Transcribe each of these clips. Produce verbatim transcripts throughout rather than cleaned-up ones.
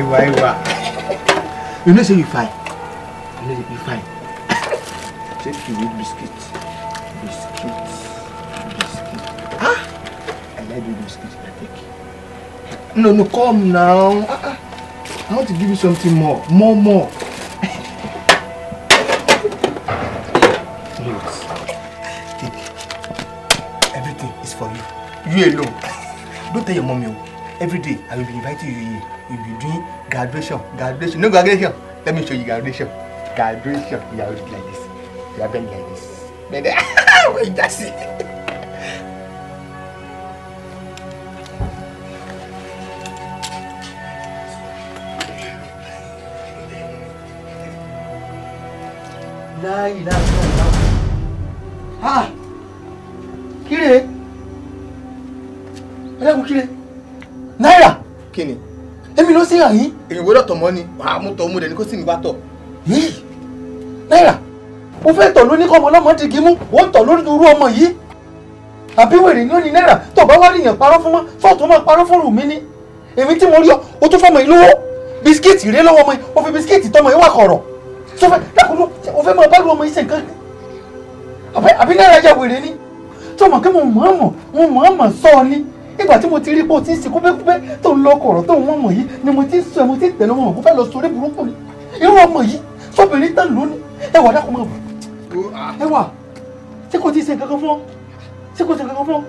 Ewa, ewa. You know say you fine. You know you fine. Say you need biscuit. Biscuit. Biscuit. Ah! I like the biscuit. I take. No, no, come now. Ah, ah. I want to give you something more. More, more. Everything is for you. You alone. Don't tell your mommy. Every day I will be inviting you here. You'll be doing graduation. Graduation. No graduation. Let me show you graduation. Graduation. You are like this. You are bent like this. Wait, that's it. La ilaha illallah. Ah! Kire? Ela kire? Naira! Kini? Èmi ló ṣe ayin. Èyí wo lo to mo ni. Wa mu to mu de ni ko si mi ba to. Yi! Naira! O fẹ́ tọ̀ ló ní ko ọmọ lọ́mọ ti gimu. O tọ̀ lórí irú ọmọ yìí. Àbí wèrè ni ó ní Naira. Tó bá wá ríyàn parọ́ fún mo, so tó máa parọ́ fún mi ni. Èmi tí mo rí ọ, o tún fọmọ ìlówó. Biscuit re lọ́wọ́ ọmọ yìí. O fi biscuit tọmọ yìí wá kọ̀rọ̀. So fẹ́ dákúnú, o fẹ́ máa bá lu ọmọ yìí ṣe nǹkan. Àbí àbí Naira jẹ́ wèrè ni. Tó mọ̀ ke mo mọ̀ mọ̀, mo mọ̀ mọ̀ sọ ni. Ìgbà tí mo ti rí pé o ti ń ṣe kúbẹ́kúbẹ́ tó ń lọ kọ̀rọ̀ tó ń wọ́n mọ̀ yìí ni mo ti ń sọ mo ti ń tẹ̀lé wọn kó fẹ́ lọ sórí burúkú ni. Irú ọmọ yìí sóbìnrin tán lónìí. Ẹ wà dákun máa bù. Ẹ wà ṣé kò ti ṣe nǹkan kan fún ọ? Ṣé kò ṣe nǹkan kan fún ọ?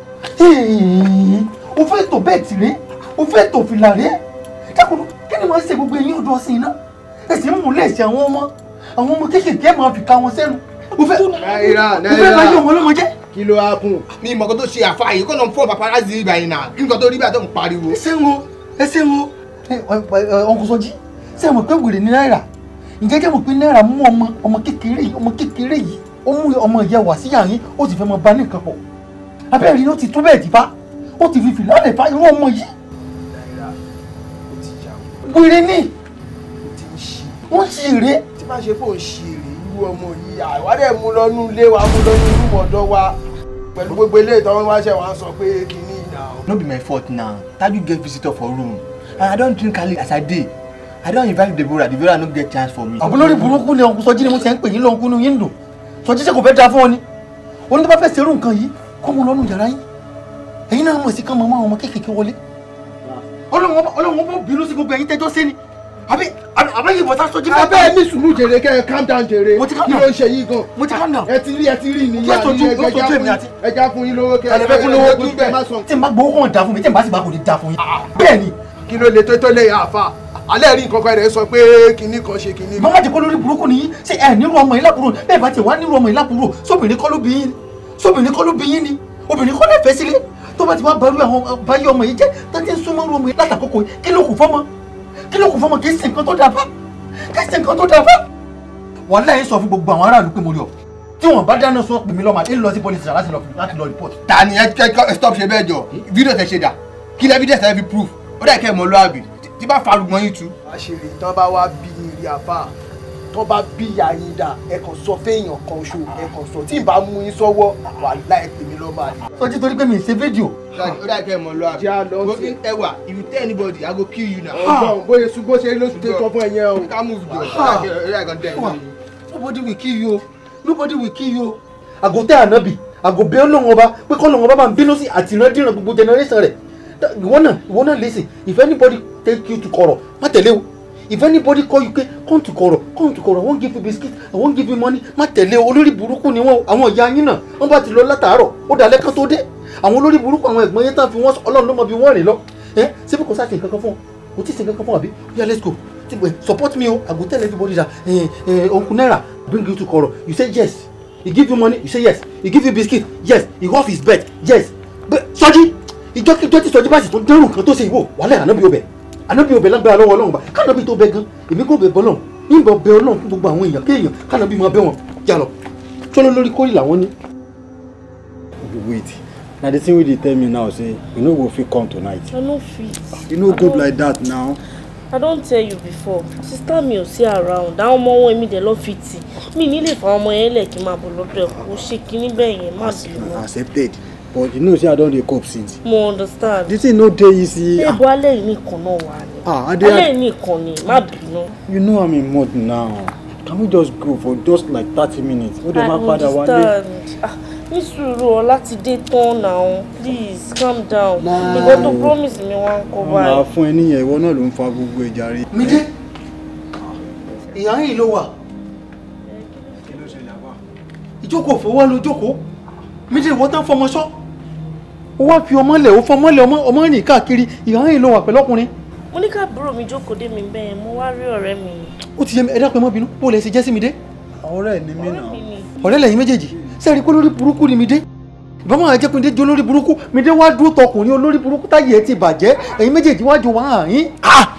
O fẹ́ tò bẹ́ẹ̀ tì ré, o fẹ́ tò fìlà ré. Dákun kí ni màá ṣe gbogbo eyín ọdún ọ̀sìn iná? Ẹ sì ń mú lẹ́sẹ̀ àwọn ọmọ àwọn ọmọ kéékèèké máa fi ka wọn sẹ́nu. O fẹ́ Naira, Naira. O fẹ́ bá yọ wọn lọ́mọ jẹ́. Kí ló happen? Mi mọ̀ ko tó ṣe àfà yìí ko no fo paparazzi ìgbà yìí na. Kí nǹkan tó rí bí a tó ń pariwo. Ṣé ngo, ẹ ṣé ngo. Uncle Soji. Ṣé mo pé wèrè ni Naira. Ǹjẹ́ jẹ́ mo pé Naira mú ọmọ ọmọ kékeré yìí, ọmọ kékeré yìí. Ó mú ọmọ ìyá wá sí yàrin, ó sì fẹ́ mọ bá ní nǹkan pọ̀. Abẹ́ rí ó ti tó bẹ́ẹ̀ ti bá. Ó ti fi fìlà lẹ̀ fa irú ọmọ yìí. Naira, ó ti jà. Wèrè ni. Ó ti ń ṣe. Wọ́n ṣì rè. Tí bá ṣe fo ṣe rè irú ọmọ yìí, àwa dẹ̀ mú lọ nu ilé wa, mú lọ nu irú mọ̀dọ̀ wa. Pẹ̀lú gbogbo ilé ìtọ́ wọn wá ṣe wọ́n sọ pé kíní now. No be my fault now. Taju get visitor for room. And I don't drink early as I dey. I don't invite Deborah. Deborah no get chance for me. Àbúlórí burúkú ni Uncle Soji ni mo ṣe ń pè yín lọ́nkú nu yín dùn. Soji ṣe kò fẹ́ dá fún ọ ni. Ó ní tó bá fẹ́ ṣerú nǹkan yìí, kó mú lọ́nu yàrá yín. Ẹ̀yin náà mọ̀ sí kán mọ́ àwọn ọmọ kéékèèké wọlé. Ọlọ́run ọmọ bínú sí gbogbo ẹ̀yin tẹ́jọ́ sí ni. Àbí àbí yìí bọ̀tá Soji fẹ́ abẹ́ ní sùúrù jèrè kẹ́ ẹ calm down jèrè. Mo ti calm Kí down. ló ń ṣe yìí gan? Mo ti calm down. Ẹ ti rí ẹ ti rí ni. Kí ẹ tọ́jú ó tọ́jú èmi àti. Ẹ já fún yín lówó kẹ́ Ẹ lè fẹ́ fún lówó kí tí n bá gbowó kàn dá fún mi tí n bá sì bá kò ní dá fún yín. Bẹ́ẹ̀ ni. Kí ló lè tó tó lè àfà? Alẹ́ rí nǹkan kan rẹ̀ sọ pé kinní kan ṣe kinní. Mama ti kó lórí burúkú nìyí. Ṣé ẹ nírú ọmọ yìí lápúrò? Bẹ́ẹ̀ bá ti wá nírú ọmọ yìí lápúrò. Sóbìnrin kọ́ ló bí yín. Sóbìnrin kọ́ ló bí yín ni. Obìnrin kọ́ lè fẹ́ sílé. Tó bá ti wá bẹ̀rù àwọn báyé ọmọ yìí jẹ́ tó ti ń súnmọ́ ọmọ yìí látàkókò yìí. Kí ló kù fọ́mọ? Kí ló kù fọ́mọ? Kì í ṣe nǹkan tó dáa fá. Kì í ṣe nǹkan tó dáa fá. Wàhálà yín sọ fún gbogbo àwọn aráàlú pé mo rí ọ. Tí wọ́n bá dáná sọ pé mi lọ́mọ àti lọ sí police station láti lọ láti lọ report. Ta ni ẹ kẹ́ stop ṣe bẹ́ẹ̀ jọ? Fídíò tẹ ṣe dà. Kí lẹ evidence ẹ fi proof? Ó dà kẹ́ ẹ mọ̀ lọ́ àbí. Tí bá farugbọ́n yín tú. Àṣírí tán bá wá bí ìrì àfà. Tán bá bí ìyá yín dà. Ẹ kàn sọ fẹ́yàn kan ṣo. Ẹ kàn sọ tí ì bá mú yín sọ́wọ́ wàhálà ẹ pè mí lọ́mọ àlè. Soji torí pé mi ì ṣe fídíò. Ó dà kẹ́ ẹ mọ̀ lọ́ àbí. Ẹ wà if you tell anybody I go kill you now. Ọgbọ́n bóyá ṣùgbọ́n ṣe ló ti tọ́ fún ẹ̀yẹ o. Ká move jọ. Ó dà kẹ́ ẹ Nobody will kill you. Nobody will kill you. Àgọ́ tẹ́ ànábì. Àgọ́ bẹ́ẹ̀ lọ́wọ́ ọba pé kọ́ lọ́wọ́ ọba máa ń bínú sí àtìrandíran gbogbo generation rẹ̀. Ìwọ náà ìwọ náà listen. If anybody take you to kọ̀rọ̀, má tẹ̀lé o. If anybody call you come to kọ̀rọ̀, come to kọ̀rọ̀, I won't give you biscuit, I won't give you money, má tẹ̀lé o. Olórí burúkú ni wọ́n àwọn ìyá yín náà. Wọ́n bá ti lọ látàárọ̀, ó dalẹ́ kan tó dé. Àwọn olórí burúkú àwọn ẹ̀gbọ́n yẹn tán fi wọ́n Ọlọ́run ló mọ bí wọ́n rìn lọ. Ẹ́ ṣé bí kò sáà ṣe nǹkan kan fún ọ? Kò tí ì ṣe nǹkan kan fún ọ àbí? Yeah, let's go. Support me o. I go tell everybody that eh, eh, Uncle Naira bring you to kọ̀rọ̀. You say yes. He give you money, you say yes. He give you biscuit, yes. He off his bed, yes. But Soji, ìjọ kí ìjọ tí Soji bá sì tún dẹ́rù nǹkan tó ṣe ìwò wàhálà ànábì ọbẹ̀ ànábì ọbẹ̀ lágbára lọ́wọ́ Ọlọ́run bá kánábì tó bẹ gan èmi kò bẹ bọ́lọ̀ níbọ̀ bẹ Ọlọ́run fún gbogbo àwọn èèyàn kéèyàn kánábì máa bẹ wọn jà lọ tọ́lọ́ lórí kórì làwọn ní. Wait, na the thing wey dey tell me now say you no go fit come tonight. I no fit. You no good like that now. I don tell you before sister mi ò sí around àwọn ọmọ wọn èmi dẹ̀ lọ fi tì mí nílé fún ọmọ yẹn lẹ̀ kí n máa bọ̀ lọ́dọ̀ ẹ̀ kó ṣe kíní bẹ́ẹ̀ yẹn má bínú. Accepted. but you know say I don dey cope since. Mo understand. This thing no dey easy. Ṣé ìbò alẹ́ yìí nìkan náà wà ní? Ah, I dey. Alẹ́ yìí nìkan ni, má bínú. You know I'm in mood now. Can we just go for just like thirty minutes? Ó dẹ̀ máa padà wálé. I understand. Ah, ní sùúrù ọ láti dé tán now. Please calm down. Nǹkan tó promise mi wá ń kọ́ báyìí. Màá fún ẹ níyẹn, ìwọ náà ló ń fa gbogbo ìjà rí. Mídé, ìyá yìí ló wà. Ìjókòó fowó ló jókòó. Mídé ìwọ tán fọmọ sọ. Ó wá fi ọmọ lẹ̀ ó fọmọ lẹ̀ ọmọ ọmọ rìn káàkiri ìyá yìí ló wà pẹ̀lú ọkùnrin. Mo ní ká àbúrò mi jókòó dé mi bẹ́ẹ̀ mo wá rí ọ̀rẹ́ mi. Ó ti yẹ mi ẹ dákun ẹ má bínú bó lẹ ṣe jẹ́ sí Mídé. Ọ̀rẹ́ ni mí náà. Ọ̀rẹ́ lẹ́yìn méjèèjì sẹ́ẹ̀rí pé lórí burúkú ni Mídé. Ìbámu àwọn ajẹ́pẹ́ Mídé jó lórí burúkú Mídé wá dúró tọkùnrin olórí burúkú táyé ẹ ti bàjẹ́ ẹ̀yin méjèèjì wá jọ wá hàn yín.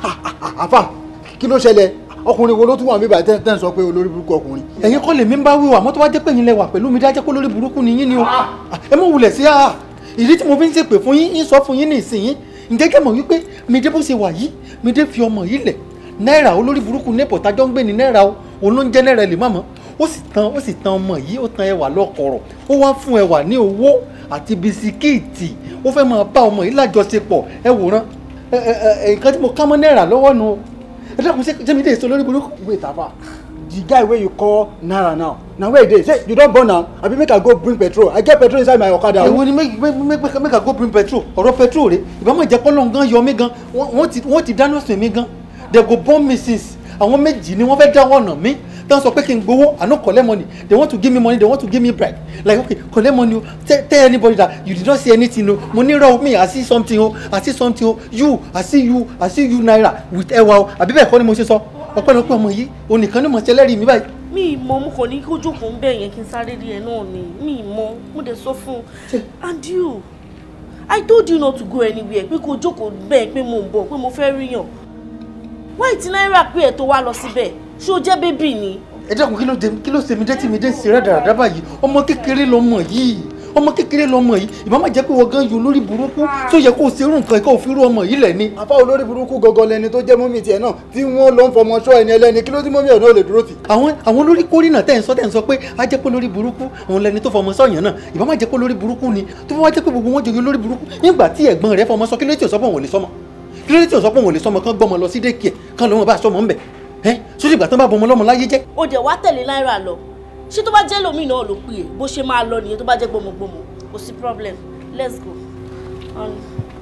Àfà kí ló ṣẹlẹ̀ ọkùnrin wo ló tún wà mí báyìí tẹ́ ń sọ pé olórí burúkú ọkùnrin. Ẹ̀yin kọ́ lè mí bá wíwà mọ́tò wá jẹ́ pé ẹ̀yin lẹ wà pẹ̀lú Mídé ajẹ́ pé olórí burúkú ni yín ni o. Ẹ mọ̀ wulẹ̀ sí àá ìdí tí mo fi ń ṣèpè fún yín ń sọ fún yín ní ìsìn ǹjẹ́ kẹ́ mọ̀ wípé Mídé bó ṣe wà yìí Mídé fi ọmọ yìí lẹ̀ náírà olórí burúkú nẹ́pọ̀ tájọ́ ń gbé ní náírà o òun ló ń jẹ́ náírà lè má mọ́ ó sì tan ó sì tan ọmọ yìí ó tan ẹwà lọ́kọ̀ọ̀rọ̀ ó wá fún ẹwà ní owó àti bisikíìtì ó fẹ́ máa bá ọmọ yìí lájọṣepọ̀ ẹ wòran nǹkan tí mo ká mọ́ náírà lọ́wọ́ nu ẹ dákun ṣé Mídé èso olórí burúkú. Wait, Àfà, the guy wey you call Naira now na where e dey? Say you don born am abi make I go bring petrol? I get petrol inside my Okada. Èwo ni make I go bring petrol ọ̀rọ̀ petrol rẹ̀ ìbámu ìjẹ́ kọ́lọ́ gan yọ mí gan wọ́n ti dáná sùn mí gan they go born me since àwọn méjì ni wọ́n fẹ́ dá wọ́n nà mí tán sọ pé kí n gbowó I no collect money they want to give me money they want to give me bribe like okay collect money o tell, tell anybody that you did not see anything o mo ní rọ me I see something o I see something o you I see you I see you Naira with ẹwà o àbí bẹ́ẹ̀ kọ́ ni mo ṣe sọ ọpẹ́lọpẹ́ ọmọ yìí onìkan ni mo ṣe lẹ́rìí mi báyìí. Mi mọ mo kàn ní kó jókòó ń bẹ̀ yẹn kí n sáré rí ẹ náà ni mi mọ mo dẹ̀ sọ fún un and you I told you not to go anywhere pé kó jókòó bẹ́ẹ̀ pé mo ń bọ̀ pé mo fẹ́ ríyàn why tí Náírà pé ẹ̀ tó wá lọ síbẹ̀ ṣé o jẹ́ bébì ni. Ẹ dákun kí ló dé kí ló ṣe Mídé tí Mídé ń ṣe rádaràdá báyìí ọmọ kékeré lọmọ yìí ọmọ kékeré lọmọ yìí ìbá má jẹ́ pé wọ́n gan yọ lórí burúkú tó yẹ kó o ṣerú nǹkan ẹ̀kọ́ òfin rú ọmọ yìí lẹ̀ ni. Àfà olórí burúkú gọgọ lẹni tó jẹ́ mọ́mì tiẹ̀ náà tí wọ́n lọ ń fọmọ ṣọ́ ẹni ẹlẹ́ni kí ló tí mọ́mì ẹ̀ náà lè dúró tì. àwọn àwọn olórí kórìnà tẹ̀ ń sọ tẹ̀ ń sọ pé á jẹ́ pé lórí burúkú àwọn lẹni tó fọmọ sọ̀yàn náà ìbá má jẹ́ pé lórí burúkú ni tó bá wá jẹ́ pé gbogbo wọn jẹ́ lórí burúkú nígbà tí ẹ̀gbọ́n rẹ̀ fọmọ sọ kí ló tí ò sọ pé òun ò lè sọmọ kí ló tí ò sọ pé òun ò lè sọmọ kán gbọ́mọ lọ sí daycare kán lọ́mọ bá sọmọ ńbẹ̀ ẹ́ sójú ìgbà tán bá bọmọ lọ́mọ láyé jẹ́. O dẹ̀ wá tẹ̀lé Náírà lọ ṣé tó bá jẹ́ lómi náà ló pè é bó ṣe máa lọ nìyẹn tó bá jẹ́ gbọmọgbọmọ kò sí problem let's go um,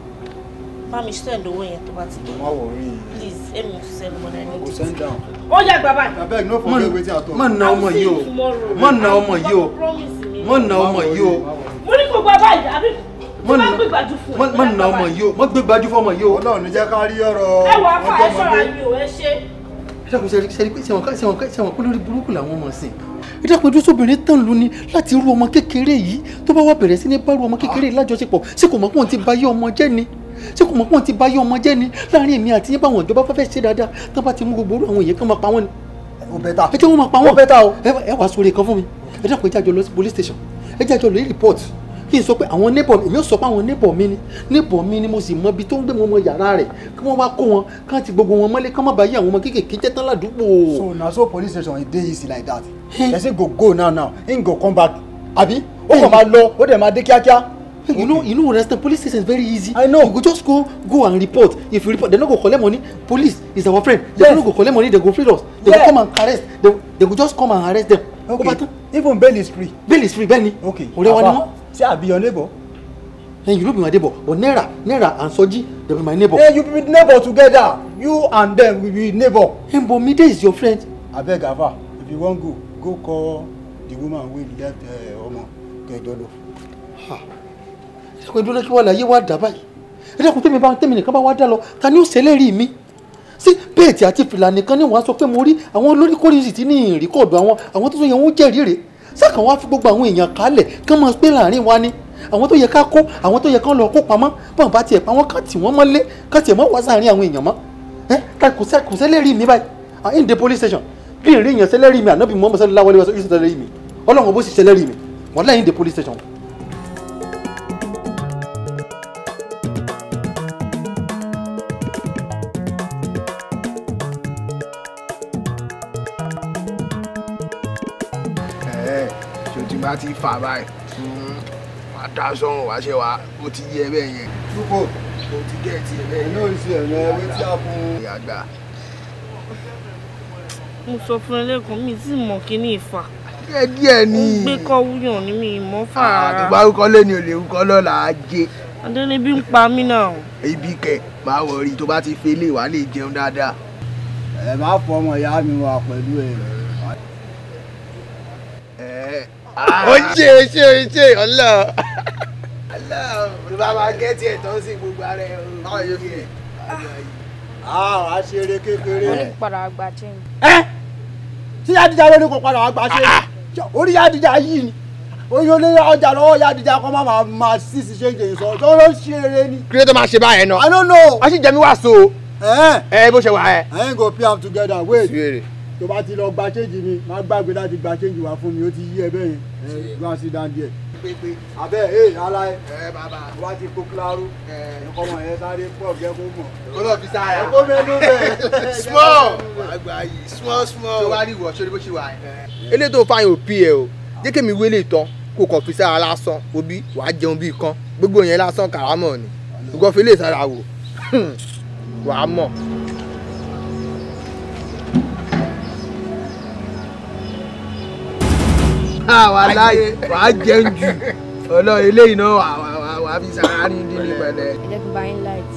bá mi send owó yẹn tó bá ti dé please èmi ò send money I need send down. ó yá gbà báyìí. Abeg no forget wetin I talk. má na ọmọ yìí o má na ọmọ yìí o má na ọmọ yìí o. mo ní kó gbà báyìí àbí tí wọ́n gbé gbàjú fún ẹ. má na ọmọ yìí o má gbé gbàjú fún ọmọ yìí o. Ọlọ́run ní jẹ́ ká rí ọ̀rọ̀. ẹ wà á fà ẹ ṣọ́ra yìí o ẹ ṣe. ẹ dákun ṣe ṣe pé ṣẹ̀wọ̀n ṣẹ̀wọ̀n ṣẹ̀wọ̀n pé lórí burúkú làwọn ọmọ sìn ẹ dákun ojú sóbìnrin tán ló ní láti rú ọmọ kékeré yìí tó bá wá bẹ̀rẹ̀ sí ní bá rú ọmọ kékeré yìí lájọṣepọ̀ ṣé kò mọ̀ pé òun ti bà yé ọmọ jẹ́ ni ṣé kò mọ̀ pé òun ti bà yé ọmọ jẹ́ ni láàrin èmi àti yín báwọn ìjọba fẹ́ ṣe dáadáa tán bá ti mú gbogbo àwọn èèyàn kan máa pa wọ́n ni. Ó bẹ́tà. ẹ jẹ́ wọ́n máa pa wọ́n. Ó bẹ́tà o. ẹ wàá sórí kan fún mi ẹ dákun ẹ jẹ́ àjọ lọ sí police station ẹ jẹ́ àjọ lọ yí report kí n sọ pé àwọn neighbor èmi ò sọ pé àwọn neighbor mi ni neighbor mi ni mo sì mọ ibi tó ń gbé wọn mọ yàrá rẹ̀ kí wọ́n wá kó wọn kán ti gbogbo wọn mọ́lé kán má bàa yí àwọn ọmọ kéékèèké jẹ́ tán ládùúgbò. So na so police station e dey easy like that. Person go go now now him go come back abi ó kàn máa lọ ó dẹ̀ máa dé kíákíá. You know, you know, understand. Police station is very easy. I know. You go just go, go and report. If you report, they no go collect money. Police is our friend. They Yes. no go collect money. They go free us. They Yeah. go come and arrest. They, they go just come and arrest them. Okay. Even bail is free. Bail is free, Benny. Okay. Ọ̀rẹ́ wa ni wọ́n. Say I be your neighbor. And you no be my neighbor. But Naira, Naira and Soji, they be my neighbor. Hey, you be neighbor together. You and them will be neighbor. And but Mídé is your friend. Abeg Afa, if you wan go, go call the woman wey left ọmọ Kedolo. Ẹ dákun ìdúró kí wọ́n láyé wá dà báyìí. Ẹ dákun tẹ́mi bá tẹ́mi nìkan bá wá dá lọ. Ta ni ó ṣèlérí mi? Sí bẹ́ẹ̀tì àti fìlà nìkan ni wọ́n á sọ pé mo rí àwọn olórí kórìísì tí ní ìrìkọ̀dù àwọn àwọn tó sọ yẹn wọ́n jẹ́rìí rè. Sákàn wá fi gbogbo àwọn èèyàn kálẹ̀ kán máa pé láàrin wa ni. Àwọn tó yẹ ká kó àwọn tó yẹ kán lọ kó pamọ́ bọ́n bá tiẹ̀ pa wọ́n ká tì wọ́n mọ́lé ká tiẹ̀ mọ́ wá sáàrin àwọn èèyàn mọ́. Ẹ ká kò sẹ́lẹ̀rí mi báyìí. À ń de police station. Bí ìrìn èèyàn sẹ́lẹ̀rí mi ànábì Muhammad sallallahu alaihi wasallam sẹ́lẹ̀rí mi. Ọlọ́run bó sì sẹ́lẹ̀rí mi. Wọ́n lẹ́yìn de police station. bá ti fà báyìí wàá dá sọ́run wàá ṣe wàá ó ti yẹ bẹ́ẹ̀ yẹn. túbọ̀ ó ti gẹ̀ tiẹ̀ bẹ́ẹ̀ ẹ̀ yẹn. náà ṣe ẹ̀rọ ẹ̀wé tí a fún un. ìyá gbà. mo sọ fún ẹlẹ́kùn mi tí mọ̀ kí ní ìfà. díẹ̀ díẹ̀ ni. ó gbé kọ́ wúyàn ní mi ìmọ̀ fà rárá. àtùbá rúkọ lé ní olè rúkọ lọ́la ajé. adélébí ń pa mí náà. ibi kẹ máa wọrí tó bá ti fi lè wà lè jẹun dáadáa. ẹ má fọ ọmọ ìyá mi wà pẹ̀lú ẹ. ó ṣe ṣe ṣe ọlọ ọlọ olùbá máa gẹ́tì ẹ̀ tán sí gbogbo ara ẹ̀ báwo yóò fi ẹ̀. àwọn aṣeré kékeré. wọ́n ní padà àgbà change. ẹ tí Yádìjà ló ní kó padà wá gba ṣe orí Yádìjà yìí ni oyin olè ọjà lọ́wọ́ Yádìjà kọ́ máa máa sí sí ṣe ń jẹyìn sọ tó ló ń ṣe eré ni. kí ló tó máa ṣe báyẹn náà. I don't know. wọ́n sì jẹ́ mi wá so. ẹ bó ṣe wà ẹ. I ain't go pay am together wait. tó bá ti lọ gba change mi má gbàgbé láti gba change wá fún mi ó ti yí ẹ bẹ́ẹ̀ yẹn ẹ gbọ́n sí dáńdí ẹ. abẹ́ ẹ ala ẹ wá ti kó kílárú ẹ̀kọ́ mọ̀ ẹ sáré pọ̀ gẹ́ kó mọ̀. kó lọ fi sára. ẹ̀kọ́ mẹ́nu bẹ́ẹ̀. small àgbà yìí small small. tó wá ní ìwọ sórí bó ṣe wà ẹ. eléyìí tó fáyín òpí ẹ o jẹ́ kí mi wélé tán kó kàn fi sára lásán òbí wàá jẹun bíi kan gbogbo yẹn lásán kàrámọ̀ ni ṣùgbọ́n fi lè sára wò wàá mọ̀. wà láyé wà á jẹun jù ọlọ eléyìí náà wà wà wà á fi sára ní dín ní pẹ̀lẹ́. ẹ jẹ́ kí n bá yín light.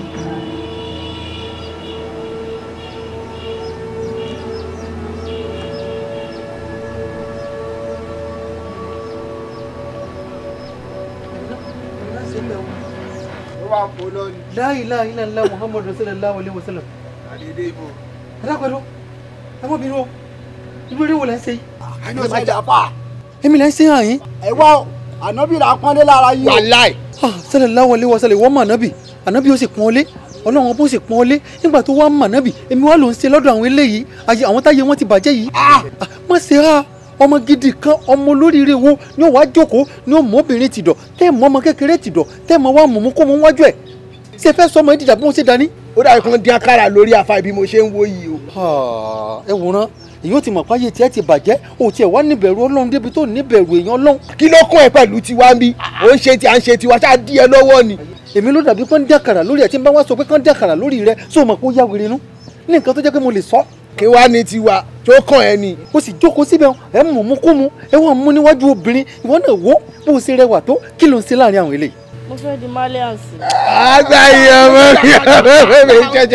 La ilaha illallah Muhammadu sallallahu alaihi wasallam. àdédé ibo. ẹ dákọ̀ọ́ ẹ mọ̀ bínú o ibi eré wo la ń ṣe yìí. àná máa jà pa. èmi la ń ṣe hàn yín. ẹ wá ànábì là ń pọ́nlé lára yìí. wàláì. sallallahu alaihi wasallam wọ́n mọ̀ ànábì ànábì ó sì pọ́n ọlé ọlọ́run bó sì pọ́n ọlé nígbà tó wá mọ̀ ànábì èmi wá ló ń ṣe lọ́dọ̀ àwọn eléyìí àwọn táyé wọn ti bàjẹ́ yìí. má ṣe ha ọmọ gidi kan ọmọ olóríire wo ni ó wàá jókòó ni ó mọ obìnrin tìdọ̀ tẹ́ ẹ̀ mọ ọmọ kékeré tìdọ̀ tẹ́ ẹ̀ mọ wá mọ̀mú kó mọ wájú ẹ̀ ṣe fẹ́ sọ ọmọ ìdìdà bí wọ́n ṣe dání. ó dàbí kí wọ́n dín àkàrà lórí afa ibi mo ṣe ń wo yìí o. ẹ wòran èyí ó ti mọ̀ páyé tiẹ̀ ti bàjẹ́ ó tiẹ̀ wá níbẹ̀rù ọlọ́run débi tó níbẹ̀rù èèyàn ọlọ́run. kí ló kún ẹ pẹ̀lú tiwa ń bí ó ń ṣe tí à ń ṣe tiwa ṣáà dí ẹ lọ́wọ́ ni. èmi ló dàbí kán dín àkàrà lórí ẹ̀ tí n bá wá sọ pé kán dín àkàrà lórí rẹ sọ ma kó yá wèrè nú ní nǹkan tó jẹ́ pé mo lè sọ. kí wàá ní tiwa tó kàn ẹ ni. ó sì jókòó síbẹ̀ ẹ mú mú kú mu ẹ wọ́n mú níwájú obìnrin ìwọ náà wò bó o ṣe rẹwà tó kí ló ń ṣe láàrin àwọn eléyìí. mo fẹ́ di malian sí. àgbà yìí ọmọ mi ọmọ mi jẹjẹ.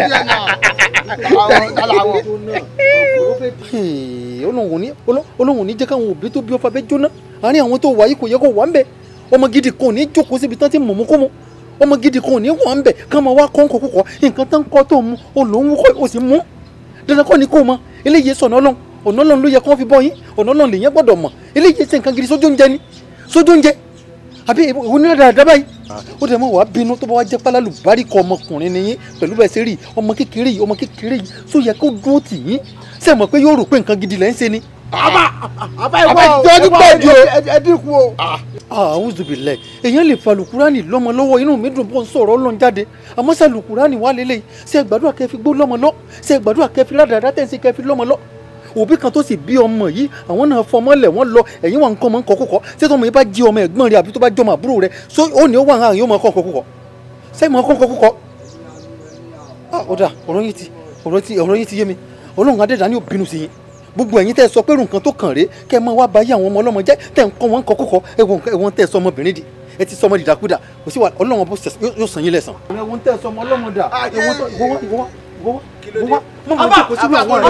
olóhùn ní jẹ́ káwọn òbí tó bí ọfà bẹ́ jóná àárín àwọn tó wà yìí kò yẹ kó wà ń bẹ̀ ọmọ gidi kan ò ní jókòó síbi tán tí mọ̀mú kó mu ọmọ gidi kan ò ní wà ń bẹ̀ ká máa wá kọ́ńkọ́ kúkọ́ nǹkan tán kọ́ tó mu olóhùn kọ́ ò sì mú dandan kọ́ ni kó mọ eléyìí sọ̀nà ọlọ́run ọ̀nà ọlọ́run ló yẹ kó fi bọ́ yín ọ̀nà ọlọ́run lèyẹn gbọ́dọ̀ mọ̀ eléyìí ṣe nǹkan gidi sójú oúnjẹ ni sójú oúnjẹ àbí ìwọ ní dáadáa báyìí ó dẹ̀ mọ́ wàá bínú tó bá wá jẹ́ pálálù báríkọ ọmọkùnrin ni yín pẹ̀lú bẹ́ẹ̀ ṣe rí ọmọ kékeré yìí ọmọ kékeré yìí só yẹ kó dúró tì yín ṣe mọ̀ pé yóò rò pé nǹkan gidi lẹ́ ń ṣe ni. àbá àbá ìwọ ìtọ́jú pọ̀ jù ẹ dínkù o. a'udhu billahi èèyàn lè fa lùkúránì lọ́mọ lọ́wọ́ inú mi dùn bọ́ ń sọ̀rọ̀ ọlọ́run jáde àmọ́ sẹ́ lùkúránì wà lélẹ̀ ṣe gbàdúrà kẹfì gbó lọ́mọ lọ ṣe gbàdúrà kẹfì ládàá tẹ̀sí kẹfì lọ́mọ lọ òbí kan tó sì bí ọmọ yìí àwọn náà fọmọlẹ̀ wọ́n lọ ẹ̀yìn wọn nǹkan mọ̀ nǹkan kúkọ ṣé tọmọ yìí bá jí ọmọ ẹ̀gbọ́n rẹ̀ àbí tó bá jọmọ àbúrò rẹ̀ so ó ní ó wà hàn yóò mọ nǹkan kúkọ ṣé mọ nǹkan kúkọ. ọ̀dà ọ̀rọ̀ yìí ti ọ̀rọ̀ ti ọ̀rọ̀ yìí ti yé mi ọlọ́run adẹ́dá ni ó bínú sí yín gbogbo ẹ̀yin tẹ́ ẹ sọ pé nǹkan tó kàn rèé kẹ́ ẹ máa wá báyé àwọn ọmọ ọlọ́mọ jẹ́ tẹ́ ẹ ń kọ́ wọn nǹkan kúkọ ẹ̀wọ̀n tẹ́ ẹ sọ ọmọbìnrin di ẹ ti sọ ọmọ dìdàkudà kò sí wa ọlọ́run bó yóò sàn yín lẹ́sàn. ẹ̀wọ̀n tẹ́ ẹ sọ ọmọ ọlọ́mọ dà ẹ̀wọ̀n tó ìwọ́wọ́ ìwọ́wọ́ ìwọ́wọ́ ìwọ́wọ́ mọ̀ mọ̀ tó kò sí àwọn ọ̀rẹ́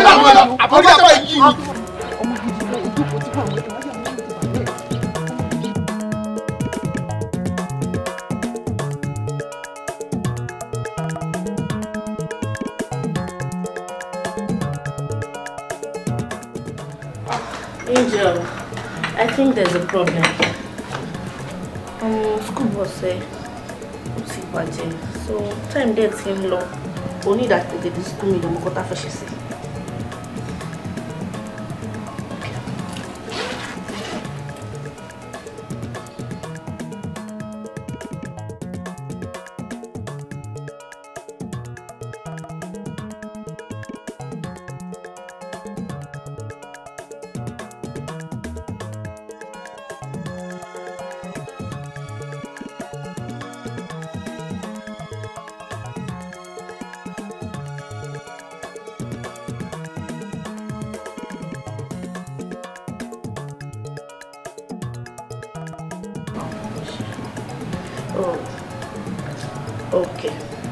Angel, I think there's a problem. Um, school bus say, "Uti baje." So time there ti ń lọ. O need that to get the school me the mo kota fẹ́ ṣe sí. Oh. Okay.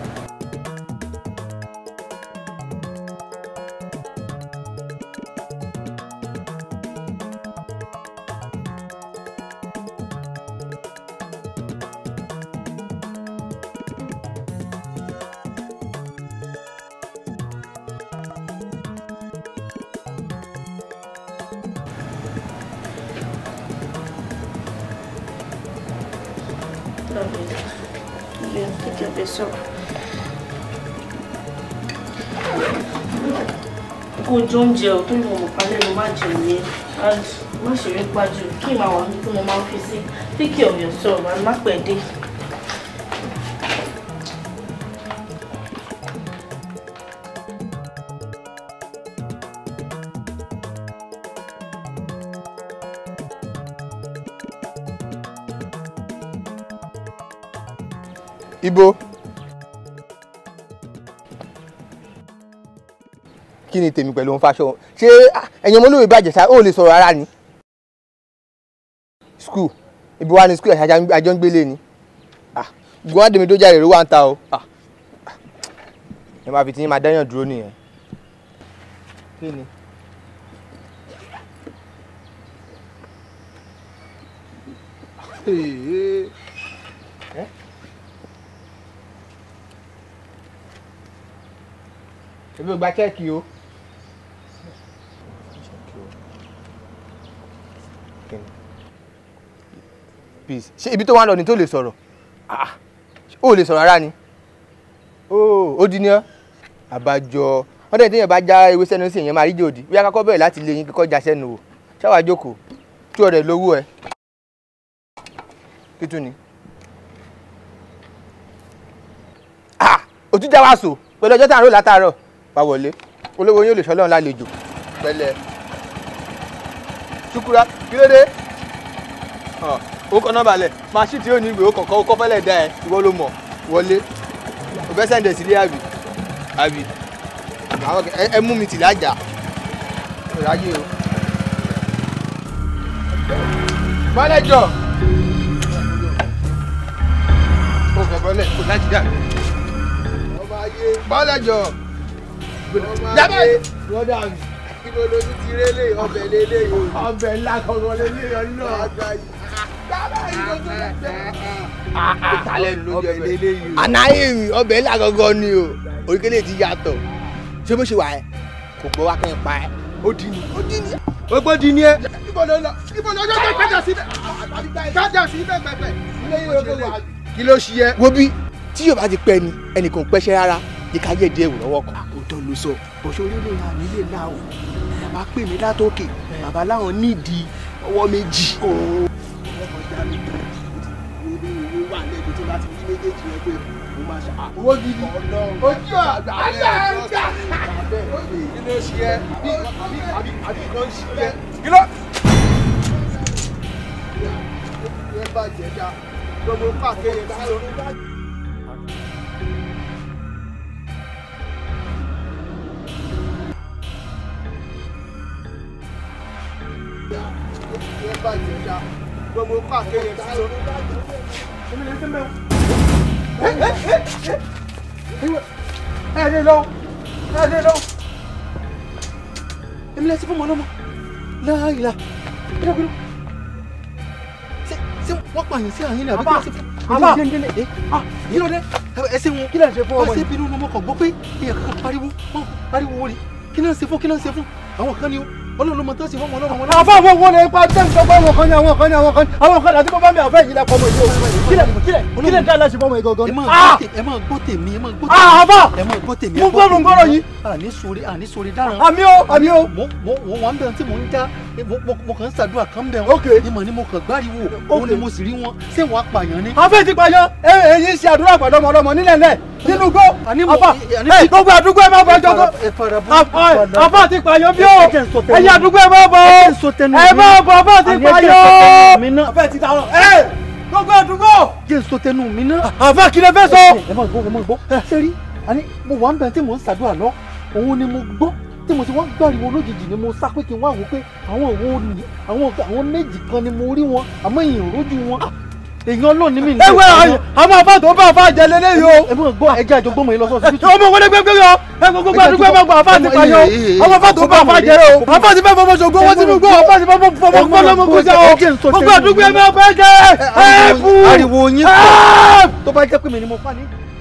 Yeah, take care of yourself. Kó jọ oúnjẹ ò tó ìwọ̀n mọ̀pálẹ̀ ló má jẹun yẹn. And má ṣe rí pàjù kí n máa wà ní kí mo máa fi sí. Take care of yourself and má pẹ́ dé. Ibo. Kí ni tèmi pẹ̀lú òun fáṣọ? Ṣé ẹ̀yin ọmọ olóòwe bàjẹ́ ṣá ó lè sọ̀rọ̀ ara ni? School. Ibi wa ni school ẹ̀ àjọ ń gbélé ni. Ah, gbogbo wa dèmi tó jáde rẹ̀ wá ń ta o. Ah. Ẹ máa fi tí yín máa dáyàn dúró nìyẹn. Kí ni? Hey, eh? Èmi ò gba chẹ́ẹ̀kì o. Peace. Ṣé ibi tó wá lọ ni tó lè sọ̀rọ̀? Ah, ó lè sọ̀rọ̀ ara ni. Oh, ó di ní ọ́. Àbájọ. Wọ́n dẹ̀ tí èèyàn bá já ewé sẹ́nu sí èèyàn máa rí jòdì. Bí akọ́kọ́ bẹ̀rẹ̀ láti lé yín kíkọ́ já sẹ́nu o. Ṣáwá jókòó. Tú ọ̀rẹ́ lówó ẹ. Kí tún ni? Ah, òtún já wá sò. Pẹ̀lú ọjọ́ tá à ń rò látàárọ̀. Wá wọlé. Olówó yóò lè ṣọlọ́run lálejò. Pẹ̀lẹ́. Ṣúkúrà, kí ló dé? Ó kọ́ nọ́mbà lẹ̀. Máṣí tí ó ní ìwé ó kọ̀ọ̀kan ó kọ́ fẹ́lẹ̀ dá ẹ. Ìwọ ló mọ̀. Wọlé. Ò fẹ́ sẹ́ǹdẹ̀ sílé àbí? Àbí? Ẹ mú mi tì lájà. Ìráyè o. Bọ́lẹ̀ jọ. Ó fẹ́ bọ́lẹ̀ kó láti dà. Bọ́lẹ̀ jọ. Jábẹ́. Brọ́dà mi. Kí ló lójú ti rélé ọbẹ̀ lélé yìí? Ọbẹ̀ ńlá kankan lélé yìí náà. Jábẹ́ yìí ló tún lè jẹ́. Ìtàlẹ̀ ló jẹ́ lélé yìí. Ànáyé mi ọbẹ̀ ńlá kankan ni o. Oríkèlè ti yàtọ̀. Ṣé bó ṣe wà ẹ́? Kò gbọ́ wá kí n pa ẹ́. Ó di ni. Ó di ni. Ó gbọ́ di ni ẹ. Ibo ló lọ? Ibo ló lọ? Kájà síbẹ̀. Kájà síbẹ̀ pẹ̀pẹ̀. Ilé yìí ló wà. Kí ló ṣe yẹ? Wo bí tí yóò bá ti pẹ́ ni ẹnìkan ò pẹ́ṣẹ́ rárá. Ìka yé díẹ̀ wò lọ́wọ́ kan. Òótọ́ ló sọ bọ̀ṣọ́ orílẹ̀ yà nílé náà o bàbá pè mí látòkè bàbá láwọn nídìí ọwọ́ méjì. Owó gidi ojú àgbà alẹ́ ẹ̀ka kí ló ṣe ẹ́ bí àbí àbí kan ṣe ẹ́ kí ló. ẹ bá jẹjà gbogbo pàkéyè sí o. ẹ bá jẹjà gbogbo pàkéyè sí o. ẹ lè lọ ẹ lè lọ èmi lè ti fún ọmọ ọlọmọ láàyè ẹ dàgbé lọ ṣé ṣé wọn pààyàn sí àyìn ní àbí kí ló ṣe fún àbá yìí ló dé ẹ ṣe wọn kí ló ṣe fún ọmọ yìí. ṣé bínú ọmọ kan gbọ́ pé èèyàn kankan pariwo wọn pariwo wọlé kí ló ń ṣe fún kí ló ń ṣe fún àwọn kan ni o ọlọ́run ló mọ tán sí fún ọmọ ọlọ́run wọn. àfa àwọn wọn lè pa tẹ́ǹtì sọ pé àwọn kan ní àwọn kan ní àwọn kan ní àwọn kan àti bàbá mi àfẹ́ yìí lẹ́kọ̀ọ́ ọmọ yìí o kílẹ̀ kílẹ̀ kílẹ̀ dá láti fọmọ ìgangan. ẹ máa gbọ́ tèmi ẹ máa gbọ́ tèmi. àbá ẹ máa gbọ́ tèmi. mo gbọ́ mo gbọ́rọ̀ yìí. àní sori àní sori dáràn. àmì o àmì o. mo mo mo wà ń bẹ̀rù tí mò ń já mo kàn ń ṣàdúrà kan bẹ̀rù. ok ni mo ni mo kàn gbáriwo òun ni mo sì rí wọn ṣé wọn apààyàn ni. àfẹ́ ti pààyàn ẹ ẹ̀yin ṣe àdúrà pàdé ọmọ ọlọmọ nílẹ̀ lẹ̀ nínú gbó. àbá ẹ gbogbo àdúgbò ẹ má bọ jọgọ. àbá ti pààyàn bí o ẹ̀yin àdúgbò ẹ má bọ ẹ má bọ àbá ti pààyàn. àfẹ́ ti dáhùn ẹ gbogbo àdúgbò. jẹ́ sọ tẹnu mi náà. àfẹ́ kí lẹ fẹ́ sọ. ẹ má gbọ́ ẹ má gbọ́. ṣé rí àní mo wà ń bẹ tí mò ń ṣàdúrà lọ òun ni mo gbọ́ tí mo ti wá gbàriwo lójijì ni mo sá pé kí n wá wò pé àwọn òwò ni àwọn àwọn méjì kan ni mo rí wọn àmọ́ ìyìn rójú wọn. èèyàn ló ní mí ní. ẹ wẹ àwọn afá tó bá afá jẹ lélẹ́yìí o. ẹ mọ̀ gbọ́ ẹja àjọ gbọ́mọ yìí lọ sọ́ọ̀sì. ọmọ wọlé gbẹgbẹ yọ ẹ gbogbo àdúgbò ẹ má gba afá nípa yọ ọmọ afá tó bá afá jẹ o afá ti fẹ́ fọmọ ṣògo wọ́n ti mú gbọ́ afá ti fẹ́ fọmọ gbọ́ lọ́mọ kú jẹ o gbogbo àdúgbò ẹ má fẹ́ jẹ ẹ fún. ariwo yín tó bá jẹ́ pé mi ni mo pa ní.